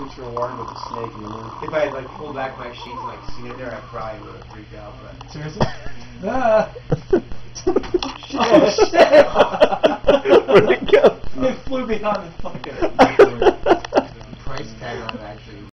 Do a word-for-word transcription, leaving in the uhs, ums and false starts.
Since you're warned with the snake in the moon. If I had like pulled back my sheets and like seen it there, I probably would have freaked out. But Seriously? Ah! Oh shit! Where'd it go? It flew behind the fucking. price tag on it actually.